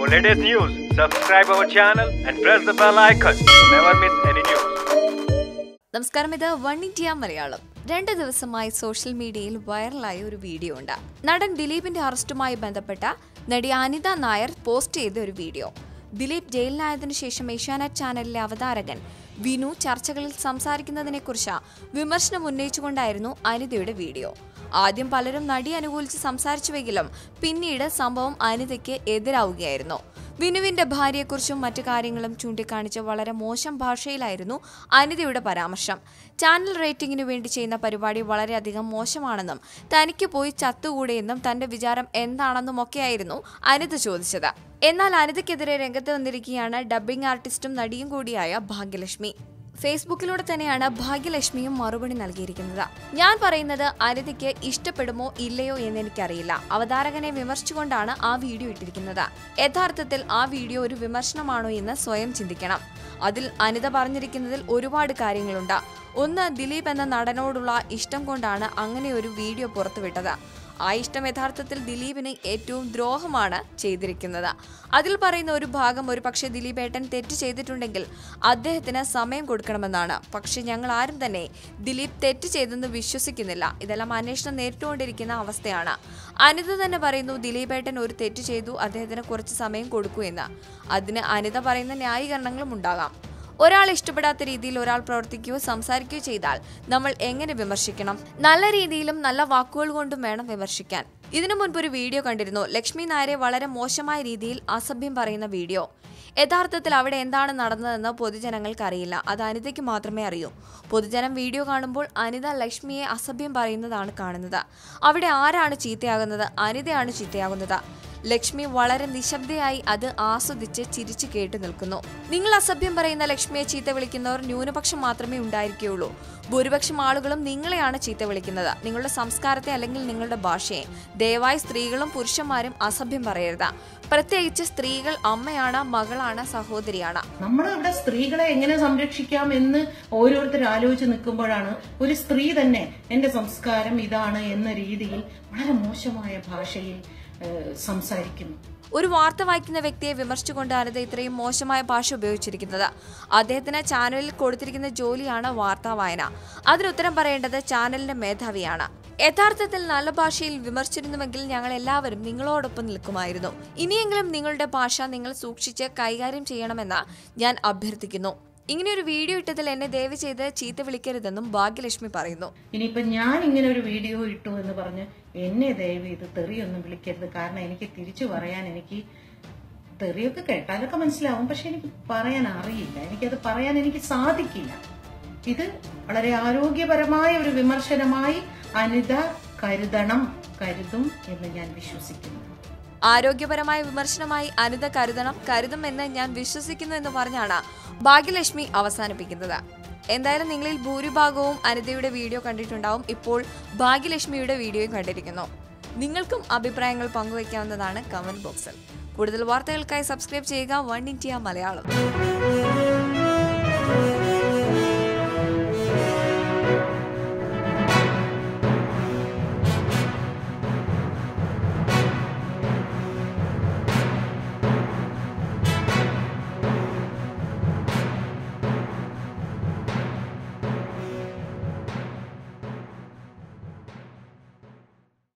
For latest news, subscribe our channel and press the bell icon to never miss any news. നമസ്കാരം, ഇത് Oneindia Malayalam. 2 ദിവസമായി social മീഡിയയിൽ വൈറലായ ഒരു video ഉണ്ട്. നടൻ ദിലീപിന്റെ അറസ്റ്റുമായി ബന്ധപ്പെട്ട നടി അനിത നായർ പോസ്റ്റ് ചെയ്ത ഒരു വീഡിയോ. ദിലീപ് ജയിലിലായതിനു ശേഷം ഏഷ്യാനെറ്റ് ചാനലിലെ അവതാരകൻ വിനു ചർച്ചകളിൽ സംസാരിക്കുന്നതിനെക്കുറിച്ച് വിമർശനം ഉന്നയിച്ചുകൊണ്ടായിരുന്നു അനിതയുടെ വീഡിയോ. ആദ്യം പലരും നടി അനുകൂലിച്ച് സംസാരിച്ചുവെങ്കിലും പിന്നീട് സംഭവം അനിതയ്ക്ക് എതിരാവുകയായിരുന്നു. വിനുവിന്റെ ഭാര്യയെക്കുറിച്ചും മറ്റു കാര്യങ്ങളും ചൂണ്ടിക്കാണിച്ച് വളരെ മോശം ഭാഷയിലായിരുന്നു അനിതയുടെ പരാമർശം. ചാനൽ റേറ്റിംഗിനു വേണ്ടി ചെയ്യുന്ന പരിപാടി വളരെയധികം മോശമാണെന്നും തനിക്ക് പോയി ചത്തുകൂടെയെന്നും തന്റെ വിചാരം എന്താണെന്നുമൊക്കെയായിരുന്നു അനിത ചോദിച്ചത്. എന്നാൽ അനിതയ്ക്കെതിരെ രംഗത്ത് വന്നിരിക്കുകയാണ് ഡബ്ബിംഗ് ആർട്ടിസ്റ്റും നടിയും കൂടിയായ ഭാഗ്യലക്ഷ്മി. ഫേസ്ബുക്കിലൂടെ തന്നെയാണ് ഭാഗ്യലക്ഷ്മിയും മറുപടി നൽകിയിരിക്കുന്നത്. ഞാൻ പറയുന്നത് അനിതയ്ക്ക് ഇഷ്ടപ്പെടുമോ ഇല്ലയോ എന്ന് എനിക്കറിയില്ല. അവതാരകനെ വിമർശിച്ചുകൊണ്ടാണ് ആ വീഡിയോ ഇട്ടിരിക്കുന്നത്. യഥാർത്ഥത്തിൽ ആ വീഡിയോ ഒരു വിമർശനമാണോ എന്ന് സ്വയം ചിന്തിക്കണം. അതിൽ അനിത പറഞ്ഞിരിക്കുന്നതിൽ ഒരുപാട് കാര്യങ്ങളുണ്ട്. ഒന്ന്, ദിലീപ് എന്ന നടനോടുള്ള ഇഷ്ടം കൊണ്ടാണ് അങ്ങനെ ഒരു വീഡിയോ പുറത്തുവിട്ടത്. ആ ഇഷ്ടം യഥാർത്ഥത്തിൽ ദിലീപിന് ഏറ്റവും ദ്രോഹമാണ് ചെയ്തിരിക്കുന്നത്. അതിൽ പറയുന്ന ഒരു ഭാഗം ഒരു പക്ഷേ ദിലീപ് ഏട്ടൻ തെറ്റ് ചെയ്തിട്ടുണ്ടെങ്കിൽ അദ്ദേഹത്തിന് സമയം കൊടുക്കണമെന്നാണ്. പക്ഷെ ഞങ്ങൾ ആരും തന്നെ ദിലീപ് തെറ്റ് ചെയ്തെന്ന് വിശ്വസിക്കുന്നില്ല. ഇതെല്ലാം അന്വേഷണം നേരിട്ടുകൊണ്ടിരിക്കുന്ന അവസ്ഥയാണ്. അനിത തന്നെ പറയുന്നു ദിലീപ് ഏട്ടൻ ഒരു തെറ്റ് ചെയ്തു, അദ്ദേഹത്തിന് കുറച്ച് സമയം കൊടുക്കൂ എന്ന്. അതിന് അനിത പറയുന്ന ന്യായീകരണങ്ങളും ഉണ്ടാകാം. ഒരാൾ ഇഷ്ടപ്പെടാത്ത രീതിയിൽ ഒരാൾ പ്രവർത്തിക്കുകയോ സംസാരിക്കുകയോ ചെയ്താൽ നമ്മൾ എങ്ങനെ വിമർശിക്കണം? നല്ല രീതിയിലും നല്ല വാക്കുകൾ കൊണ്ടും വേണം വിമർശിക്കാൻ. ഇതിനു മുൻപ് ഒരു വീഡിയോ കണ്ടിരുന്നു. ലക്ഷ്മി നായരെ വളരെ മോശമായ രീതിയിൽ അസഭ്യം പറയുന്ന വീഡിയോ. യഥാർത്ഥത്തിൽ അവിടെ എന്താണ് നടന്നതെന്ന് പൊതുജനങ്ങൾക്ക് അറിയില്ല. അത് അനിതയ്ക്ക് മാത്രമേ അറിയൂ. പൊതുജനം വീഡിയോ കാണുമ്പോൾ അനിത ലക്ഷ്മിയെ അസഭ്യം പറയുന്നതാണ് കാണുന്നത്. അവിടെ ആരാണ് ചീത്തയാകുന്നത്? അനിതയാണ് ചീത്തയാകുന്നത്. ലക്ഷ്മി വളരെ നിശബ്ദയായി അത് ആസ്വദിച്ച് ചിരിച്ചു കേട്ടു നിൽക്കുന്നു. നിങ്ങൾ അസഭ്യം പറയുന്ന ലക്ഷ്മിയെ ചീത്ത വിളിക്കുന്നവർ ന്യൂനപക്ഷം മാത്രമേ ഉണ്ടായിരിക്കുകയുള്ളൂ. ഭൂരിപക്ഷം ആളുകളും നിങ്ങളെയാണ് ചീത്ത വിളിക്കുന്നത്, നിങ്ങളുടെ സംസ്കാരത്തെ അല്ലെങ്കിൽ നിങ്ങളുടെ ഭാഷയെ. ദയവായി സ്ത്രീകളും പുരുഷന്മാരും അസഭ്യം പറയരുത്. പ്രത്യേകിച്ച് സ്ത്രീകൾ അമ്മയാണ്, മകളാണ്, സഹോദരിയാണ്. നമ്മൾ ഇവിടെ സ്ത്രീകളെ എങ്ങനെ സംരക്ഷിക്കാം എന്ന് ഓരോരുത്തർ ആലോചിച്ച് നിൽക്കുമ്പോഴാണ് ഒരു സ്ത്രീ തന്നെ എന്റെ സംസ്കാരം ഇതാണ് എന്ന രീതിയിൽ വളരെ മോശമായ ഭാഷയിൽ സംസാരിക്കുന്നു. ഒരു വാർത്ത വായിക്കുന്ന വ്യക്തിയെ വിമർശിച്ചുകൊണ്ട് അനിത ഇത്രയും മോശമായ ഭാഷ ഉപയോഗിച്ചിരിക്കുന്നത്. അദ്ദേഹത്തിന് ചാനലിൽ കൊടുത്തിരിക്കുന്ന ജോലിയാണ് വാർത്താ വായന. അതിനുത്തരം പറയേണ്ടത് ചാനലിന്റെ മേധാവിയാണ്. യഥാർത്ഥത്തിൽ നല്ല ഭാഷയിൽ വിമർശിച്ചിരുന്നുവെങ്കിൽ ഞങ്ങൾ എല്ലാവരും നിങ്ങളോടൊപ്പം നിൽക്കുമായിരുന്നു. ഇനിയെങ്കിലും നിങ്ങളുടെ ഭാഷ നിങ്ങൾ സൂക്ഷിച്ച് കൈകാര്യം ചെയ്യണമെന്ന് ഞാൻ അഭ്യർത്ഥിക്കുന്നു. ഇങ്ങനെയൊരു വീഡിയോ ഇട്ടതിൽ എന്നെ ദയവ് ചെയ്ത് ചീത്ത വിളിക്കരുതെന്നും ഭാഗ്യലക്ഷ്മി പറയുന്നു. ഇനിയിപ്പൊ ഞാൻ ഇങ്ങനെ ഒരു വീഡിയോ ഇട്ടു എന്ന് പറഞ്ഞ് എന്നെ ദയവ് ഇത് തെറിയൊന്നും വിളിക്കരുത്. കാരണം എനിക്ക് തിരിച്ചു പറയാൻ, എനിക്ക് തെറിയൊക്കെ കേട്ടാലൊക്കെ മനസ്സിലാവും, പക്ഷെ എനിക്ക് പറയാൻ അറിയില്ല, എനിക്കത് പറയാൻ എനിക്ക് സാധിക്കില്ല. ഇത് വളരെ ആരോഗ്യപരമായ ഒരു വിമർശനമായി അനിത കരുതും എന്ന് ഞാൻ വിശ്വസിക്കുന്നു. ആരോഗ്യപരമായ വിമർശനമായി അനിത കരുതും എന്ന് ഞാൻ വിശ്വസിക്കുന്നു എന്ന് പറഞ്ഞാണ് ഭാഗ്യലക്ഷ്മി അവസാനിപ്പിക്കുന്നത്. എന്തായാലും നിങ്ങളിൽ ഭൂരിഭാഗവും അനിതയുടെ വീഡിയോ കണ്ടിട്ടുണ്ടാവും. ഇപ്പോൾ ഭാഗ്യലക്ഷ്മിയുടെ വീഡിയോയും കണ്ടിരിക്കുന്നു. നിങ്ങൾക്കും അഭിപ്രായങ്ങൾ പങ്കുവയ്ക്കാവുന്നതാണ് കമന്റ് ബോക്സിൽ. കൂടുതൽ വാർത്തകൾക്കായി സബ്സ്ക്രൈബ് ചെയ്യുക Oneindia Malayalam.